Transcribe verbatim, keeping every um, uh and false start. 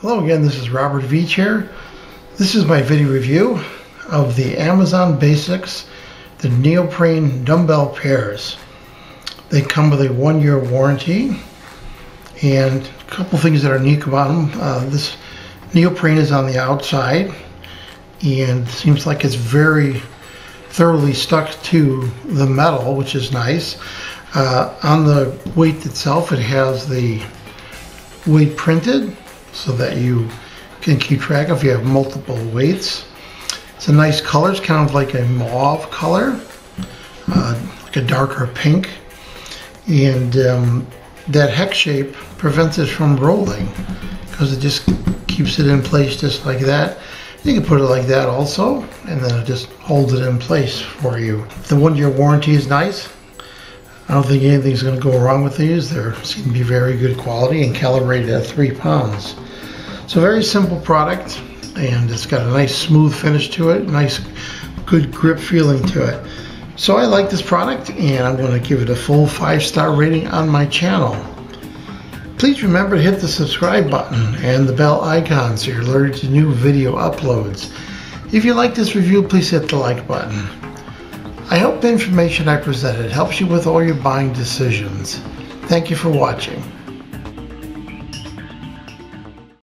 Hello again, this is Robert Veach here. This is my video review of the Amazon Basics, the Neoprene dumbbell pairs. They come with a one-year warranty, and a couple things that are unique about them. Uh, this neoprene is on the outside, and it seems like it's very thoroughly stuck to the metal, which is nice. Uh, on the weight itself, it has the weight printed so that you can keep track if you have multiple weights. It's a nice color. It's kind of like a mauve color, uh, like a darker pink, and um, that hex shape prevents it from rolling because it just keeps it in place just like that. You can put it like that also, and then it just holds it in place for you. The one-year warranty is nice. I don't think anything's going to go wrong with these. They seem to be very good quality and calibrated at three pounds. So very simple product, and it's got a nice smooth finish to it, nice good grip feeling to it. So I like this product, and I'm going to give it a full five-star rating on my channel. Please remember to hit the subscribe button and the bell icon so you're alerted to new video uploads. If you like this review, please hit the like button. I hope the information I presented helps you with all your buying decisions. Thank you for watching.